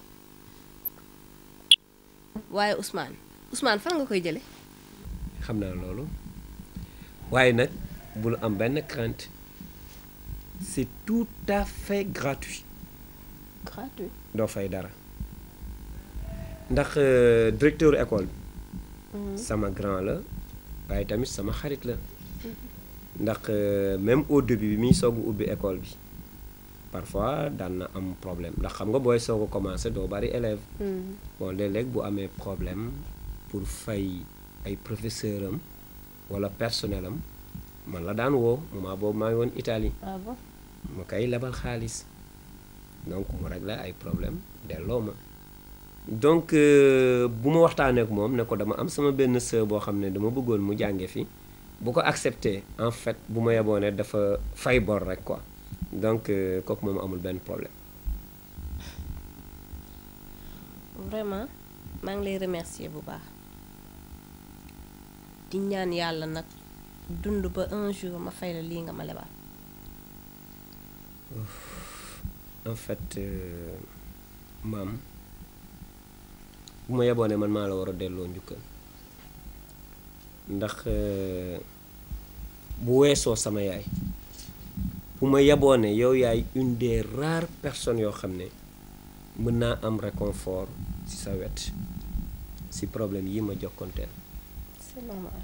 waaye Ousmane Ousmane fan nga koy jële xam naa loolu waaye nag bul am benn crainte c'est tout à fait gratuit. gratuit. doo fay dara ndax directeur école bi. sama grand la waaye tamit sama xarit la. ndax même au début bi muy soog a ubbi école bi parfois daan na am problème ndax xam nga booy soog a commencé doo bari élève bon léeg-léeg bu amee problème pour fay ay professeur am wala personnel am man la daan woo moment boobu maa ngi woon Italie. ah bon mu koy lebal xaalis donc mu réglé ay problème delloo ma donc bu ma waxtaanee ak moom ne ko dama am sama benn sœur boo xam ne dama bëggoon mu jànge fi bu ko accepté en fait bu ma yeboo ne dafa fay bor rek quoi donc kooku moom amul benn problème. vraiment maa ngi lay remercier bu baax di ñaan yàlla nag dund ba un jour ma fay la lii nga ma lebal. en fait maam bu ma yeboo ne man maa la war a delloo njukkal ndax bu weesoo sama yaay bu ma yeboo ne yow yaay une des rares personnes yoo xam ne mën naa am réconfort ci sa wet ci problème yi ma jokkonteel. c'est normal.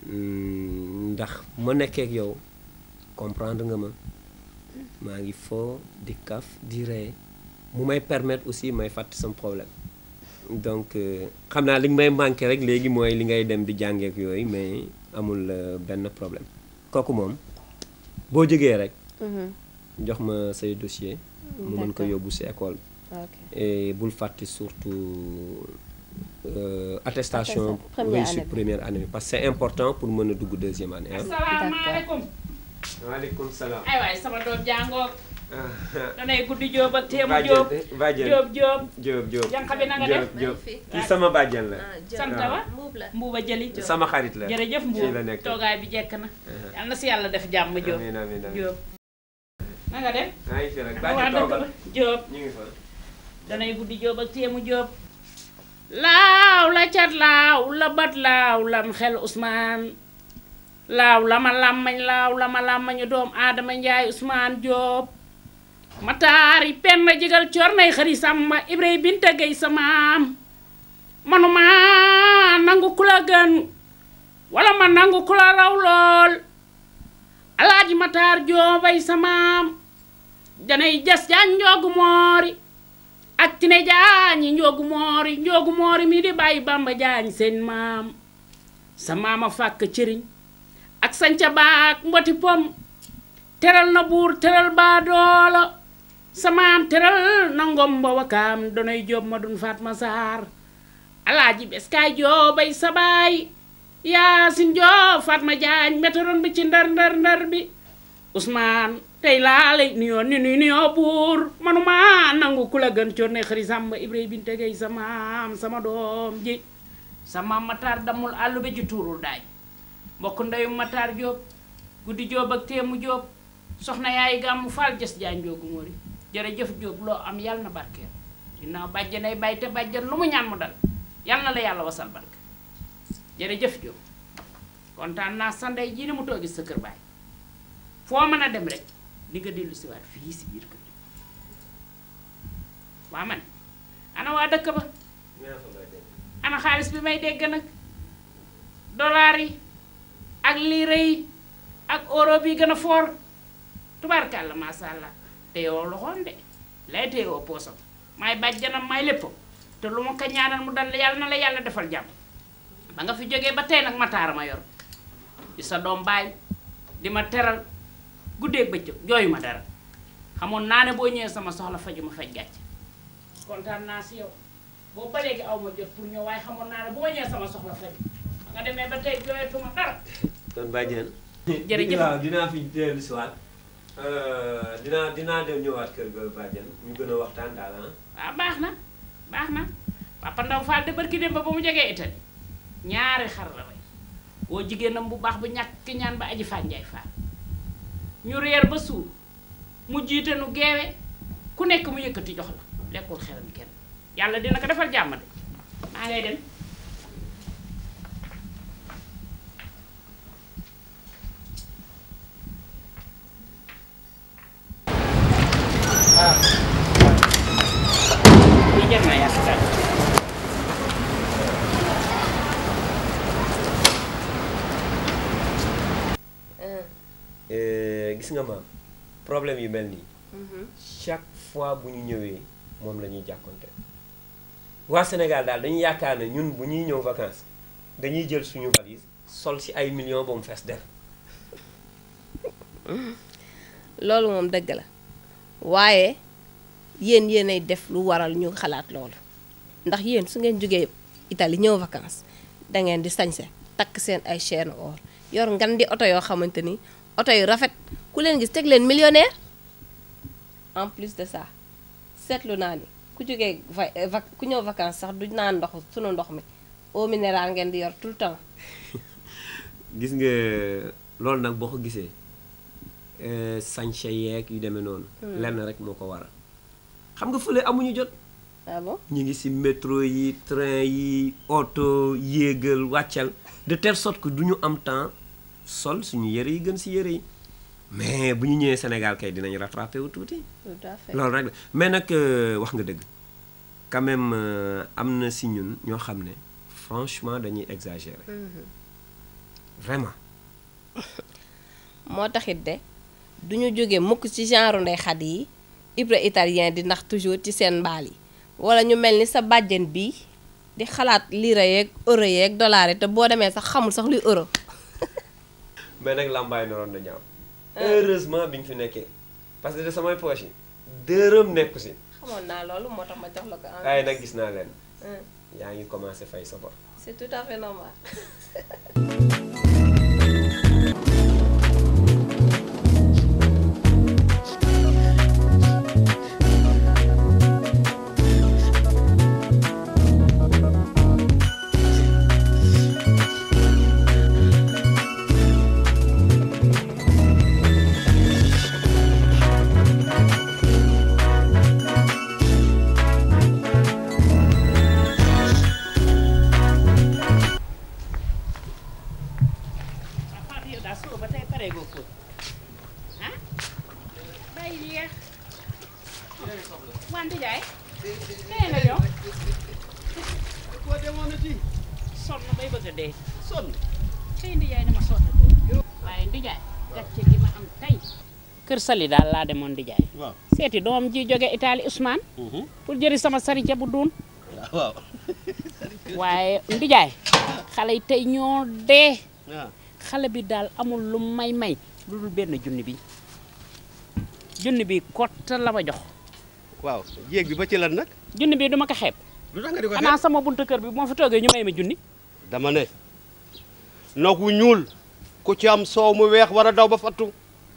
ndax ma nekkee ak yow comprendre nga ma maa ngi foo di kaf di ree mu may permettre aussi may fàtte sama problème donc xam naa li nga may manqué rek léegi mooy li ngay dem di jàngeek yooyu mais amul benn problème kooku moom boo jógee rek jox ma say dossier mu mën ko yóbbu ci école et bul fàtte surtout Euh, attestation réussite première année parce que c'est important pour mën a dugg deuxième année. asalaamaaleykum. waaleykum salaam. ay waay sama doom jàngoog. danay guddi Jóob ak teemu Jóob. Jóob Jóob. Jóob Jóob. jànq bi na nga def. Jóob kii sama bàjjan la. sant wa mbuuba jëli. sama xarit la. jërëjëf mbuub toogaay bi jekk na. yal na si yàlla def jàmm Jóob. amiin amiin amiin Jóob. na nga def. maa ngi fi rek waa dëkk ba Jóob. ñu ngi fa. danay guddi Jóob ak teemu Jóob. laaw la cat laaw la bat laaw lam xel Ousmane laaw la ma làmmañ laaw la ma làmmañu doom Adama Njaay Ousmane Jóob mataari penn jigal cor nay xëri sàmba Ibrahima Binta Gay sa maam manuma nangu ku la gën wala ma nangu ku la raw lool alaaji mataar Jóobay sa maam danay jas jaan njoogu moori ak tine jaañi njoogu moori njoogu moori mi di bàyyi Bamba jaañ seen maam sa maama fàkk cëriñ ak sanca baak mboti pom teral na buur teral baa doola sa maam teral na ngom ba wakaam donoy Jóob ma dun Fatma Saar alaaji beskaay Jóobay sa baay Yaasin Jóob Fatma jaañ métaron bi ci ndar ndar ndar bi Ousmane tey laa lay nuyoo ni nuy nuyoo buur manuma nangu ku la gën coor ne xëri sàmba Ibrahima Binta Gay sa maam sama doom ji sa maam Matar damul àllu bi ji tuurul daaj mbokk ndeyu Matar Jóob guddi Jóob ak teemu Jóob soxna yaay gàmmu faal jës jaan njoogu mori jërëjëf Jóob loo am yàlla na barkeel ginnaaw bàjjanay bay te bàjjan lu mu ñaan mu dal yàlla na la yàlla wasal barke jërëjëf Jóob kontaan naa sa ndey ji ni mu toogi sa kër baay foo mën a dem rek di nga dellu si waat fii si biir kër waa man ana waa dëkk ba ana xaalis bi may dégg nag dollar yi ak lire yi ak euro bi gën a foor tubaarkàlla masha Allah te yoo loxoon de lay te yoo poosam may bàjjanam may lépp te lu ma ko ñaanal mu dal yàlla na la yàlla defal jàmm ba nga fi jógee ba tey nag Mataar ma yor di sa doom baay di ma teral guddeeg bëccëg jooyu ma dara xamoon naa ne boo ñëwee sama soxla faju ma faj gàcc kontaan naa si yow boobu ba léegi aw ma jot pour ñëw waaye xamoon naa ne boo ñëwee sama soxla faju ba nga demee ba tey jooyatuma dara kon bàjjen jërëjëf waaw dinaa fi dellu si waat dinaa dinaa dem ñëwaat kër ga bàjjen ñu gën a waxtaan daal ah waaw baax na baax na Papa Ndaw Fall de barki dem ba ba mu jógee Italie ñaari xar la way woo jigéenam bu baax bu ñàkk ki ñaan ba aji fànjaay faal ñu reer ba suur mu jiite nu geewe ku nekk mu yëkkati jox la lekkul xelam kenn yàlla dina ko defal jàmm de maa ngay dem li jar na yàq daal gis nga maam problème yu mel nii chaque fois bu ñu ñëwee moom la ñuy jàkkonte waa Sénégal daal dañuy yaakaar ne ñun bu ñuy ñëw vacances dañuy jël suñu valise sol ci ay millions ba mu fees def loolu moom dëgg la waaye yéen yéenay def lu waral ñu xalaat loolu ndax yéen su ngeen jógee Italie ñëw vacances dangeen di sañse takk seen ay chaîne or yor ngan di oto yoo xamante ni oto yu rafet ku leen gis teg leen millionnaire en plus de ça seetlu naa ni ku jógee va ku ñëw vacances sax du naan ndox sunu ndox mi eau minérale ngeen di yor tout le temps. gis nga loolu nag boo ko gisee sañse yeeg yu demee noonu. lenn rek moo ko waral xam nga fële amuñu jot. ah bon ñu ngi ci métro yi train yi oto yéegal wàccal de telle sorte que du ñu am temps sol suñu yëre yi gën ci yëre yi mais bu ñu ñëwee Sénégal kay dinañ rattrapé wu tuuti. tout à fait loolu rek la mais nag wax nga dëgg quand même am na ci ñun ñoo xam ne franchement dañuy exagérer. vraiment. moo taxit de du ñu jóge mukk ci genre ndey xat yi ibra italien di ndax toujours ci seen mbaal yi wala ñu mel ni sa bàjjen bi di xalaat lira yeeg euro yeeg dollar yi te boo demee sax xamul sax luy euro. mais nag làmbaay naroon na ñaaw. heureusement bi ñu fi nekkee parce que de samay poche yi dërëm nekku si. xamoon naa loolu moo tax ma jox la ko. ay nag gis naa leen. yaa ngi commencé fay sa bor. c'est tout à fait normal. Wante Ndiaye. nee na ñëw. koo demoon ci. sonn bay bëgg a dee. sonn. tey Ndiaye dama sonn dee. waaye Ndiaye gàcce gi ma am tey. Kër Sali daal laa demoon Ndiaye. waaw seeti doom ji jóge Italie Ousmane. pour jëri sama sarica bu duun. waaw. waaye Ndiaye. xale yi tey ñoo dee. xale bi daal amul lu may may lu dul benn junni bi junni bi kott la ma jox. waaw jéeg bi ba ci lan nag. junni bi duma ko xeeb. lu tax nga di ko xeeb xanaa sama buntu kër bi moo fi toogee ñu may ma junni. dama ne nag wu ñuul ku ci am soow mu weex war a daw ba fattu.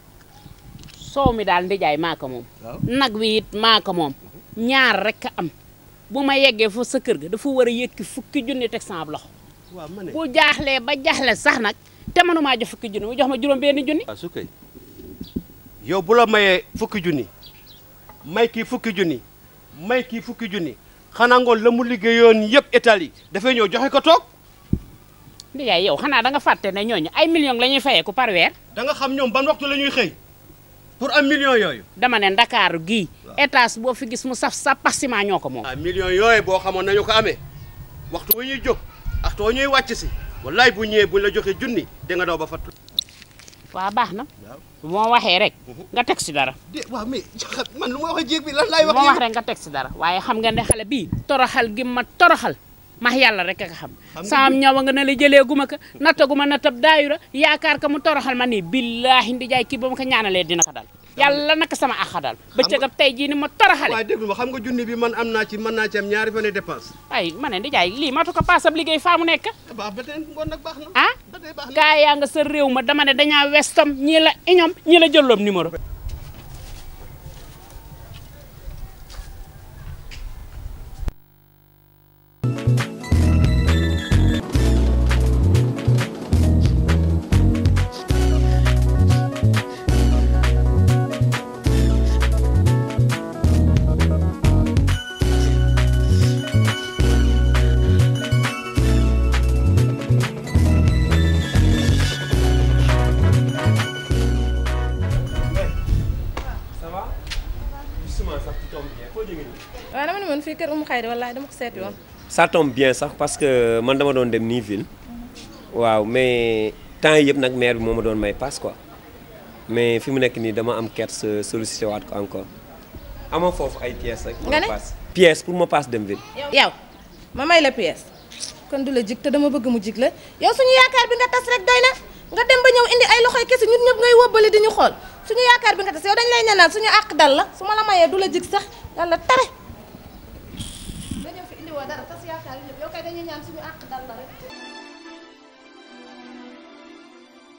soow mi daal Ndiaye maa ko moom. nag wi it maa ko moom. ñaar rek a am bu ma yeggee fa sa kër ga dafa war a yëkki fukki junni teg sama loxo. waaw ma ne bu jaaxlee ba jaaxle sax nag te mënumaa jox fukki junni mu jox ma juróom benni junni. waaw su kay yow bu la mayee fukki junni may kii fukki junni may kii fukki junni xanaa ngoon la mu liggéeyoon yëpp Italie dafay ñëw joxe ko toog. Ndiaye yow xanaa da nga fàtte ne ñooñu ay millions la ñuy fayee ko par weer. da nga xam ñoom ban waxtu la ñuy xëy pour am millions yooyu. dama ne Ndakaaru gii étage boo fi gis mu saf sa passiment ñoo ko moom. ah millions yooyu boo xamoon nañu ko amee waxtu wu ñuy jóg ak too ñuy wàcc si wallaay bu ñëwee buñ la joxe junni da nga daw ba fattu. waaw baax na. bu ma waxee rek nga teg si dara. de waaw mais man lu ma wax jéeg bi lan laay wax. bu ma wax rek nga teg si dara waaye xam nga ne xale bii toroxal gi ma toroxal max yàlla rek a xam. saam ñaw nga ne la jëlee guma ko nattaguma nattab daayura yaakaar ka mu toroxal ma nii billaahi Ndiaye kii ba ma ko ñaanalee dina ko dal. yàlla naka sama axa dal bëccëg ab tey jii ni ma toroxale. waaye déglu ma xam nga junni bi man am naa ci mën naa ci am ñaari fan dépense. ay ma ne Ndiaye lii matu ko paasab liggéey faa mu nekk. baax ba tey ngoon nag baax na. ah gaa yaa nga sa réew ma dama ne dañaa westom ñii la iñom ñii la jëlloom numéro. waaw dama ne man fii kër Umu Xayri wallaahi dama ko seeti woon. ça tombe bien sax parce que man dama doon dem nii ville waaw mais temps yëpp nag maire bi moo ma doon may passe quoi mais fi mu nekk nii dama am kers sollicité waat ko encore ama foofu ay pièces rek. nga ne passe pièce pour ma passe dem ville. yow ma may la pièce kon du la jig te dama bëgg mu jig la yow suñu yaakaar bi nga tas rek doy na nga dem ba ñëw indi ay loxoy kese ñun ñëpp ngay wóbbali di ñu xool suñu yaakaar bi nga tas yow dañ lay ñaanal suñu àq dal la su ma la mayee du la jig sax yàlla tere. nga ñëw fi indi woo dara tas yaakaar yi ñëpp yow kay dañuy ñaan suñu àq dal la rek.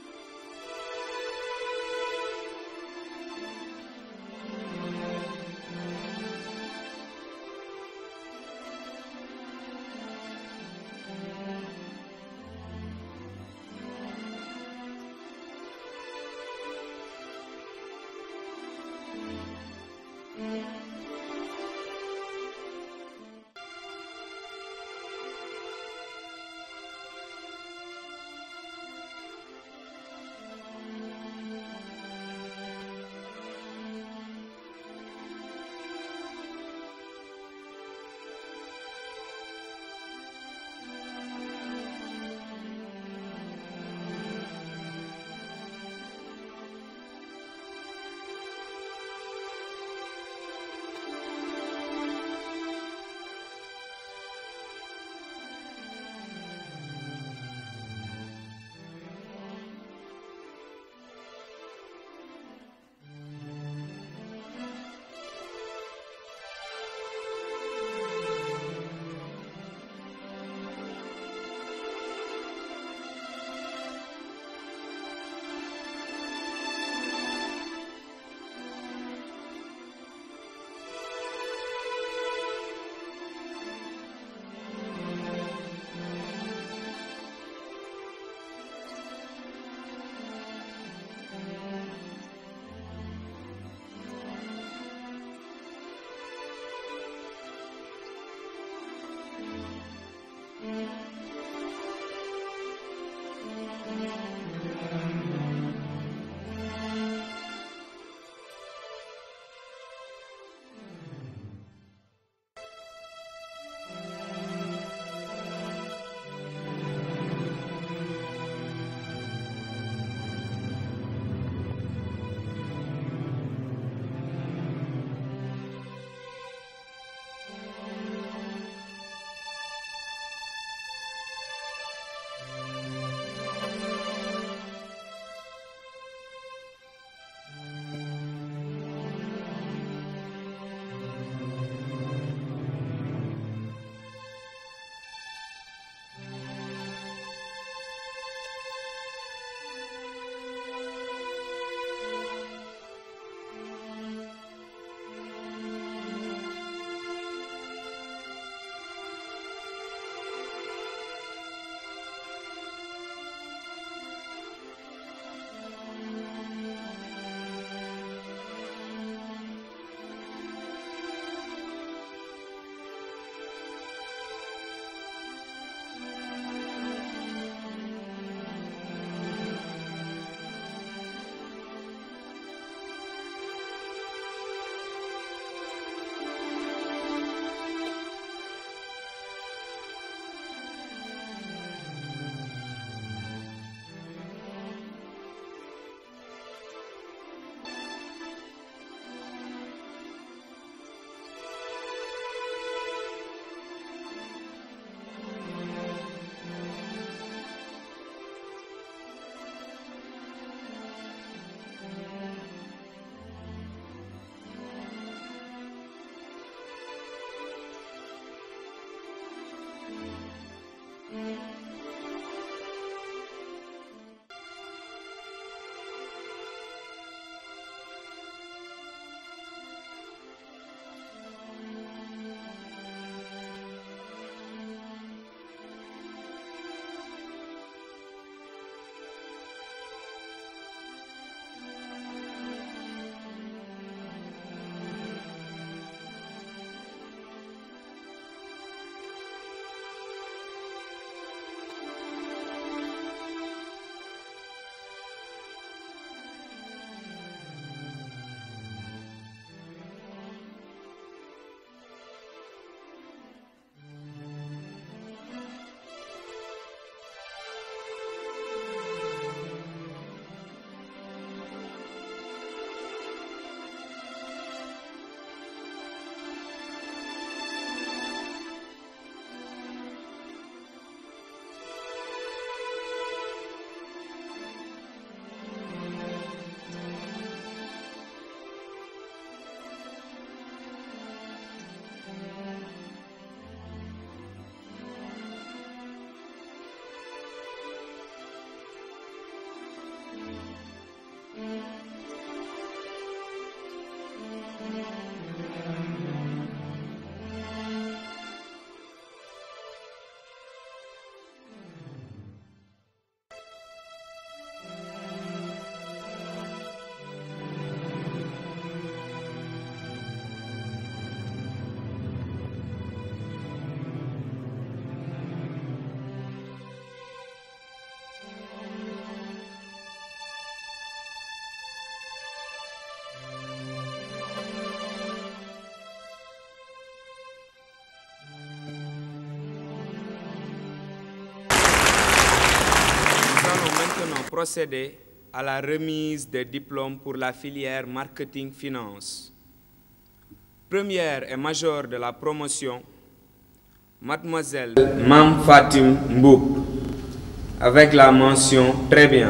maintenant procéder à la remise des diplômes pour la filière marketing finance. Première et majeure de la promotion, Mademoiselle Mam Fatim Mbouk, avec la mention très bien.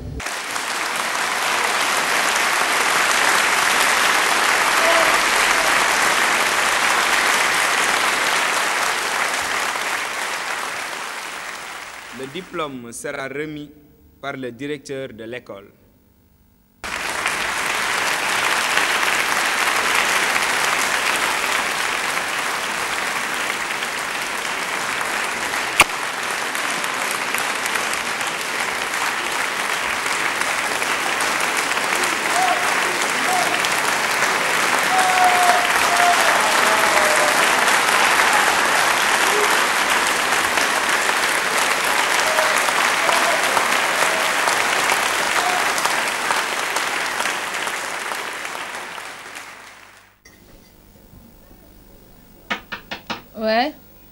Le diplôme sera remis par le directeur de l'école. Ouais.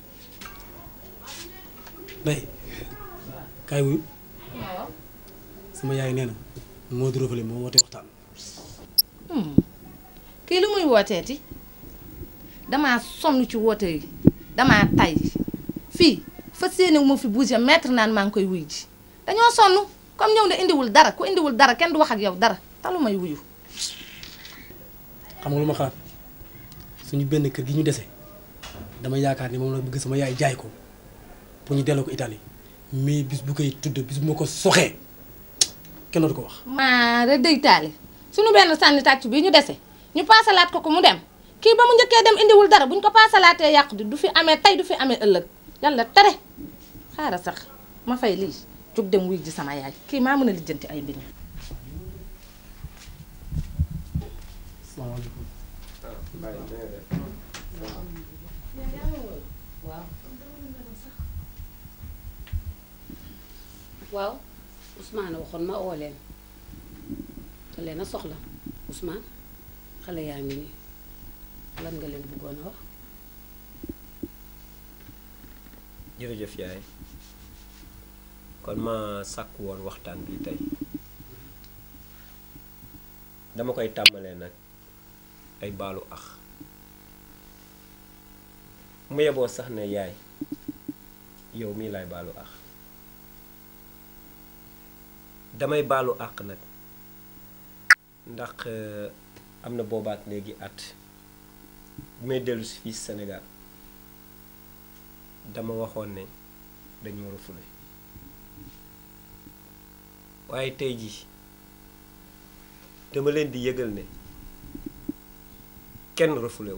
Ndeye kaay wuyu sama yaay nee na moo di rëfale moo woote waxtaan. kii lu muy wooteeti damaa sonn ci woote yi damaa tay fii fa séeni moo fi bougé maître naan maa ngi koy wuy ji dañoo sonn comme ñëw ne indiwul dara ku indiwul dara kenn du wax ak yow dara talu may wuyu. xam nga lu ma xalaat suñu benn kër gi ñu dese dama yaakaar ni moom la bëgg sama yaay jaay ko pour ñu delloo ko Italie mais bis bu koy tudd bis bu ma ko soxee kenn dootu ko wax. maa da day taali suñu benn sànni tàcc bi ñu dese ñu paasalaat ko ko mu dem kii ba mu njëkkee dem indiwul dara buñ ko paasalaatee yàqu di du fi amee tey du fi amee ëllëg yàlla tere xaaral sax ma fay lii jóg dem wuy ji sama yaay kii maa mën a lijjanti ay mbir. salaamaaleykum. waaw waaw Ousmane waxoon ma oo leen te leen a soxla Ousmane xale yaa ngi nii lan nga leen bëggoon a wax. jërëjëf yaay kon ma sàkk woon waxtaan bi tey dama koy tàmbalee nag ay baalu ax mu yeboo sax ne yaay yow mii laay baalu ax damay baalu àq nag ndax am na boobaat léegi at bi may dellu si fii Sénégal dama waxoon ne dañu war a fule waaye tey jii dama leen di yëgal ne kenn refulewul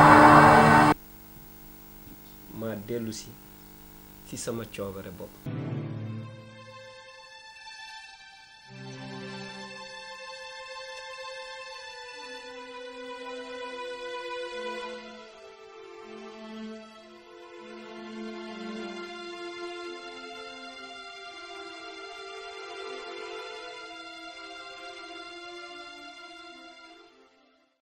ma dellu si ci sama coobare bopp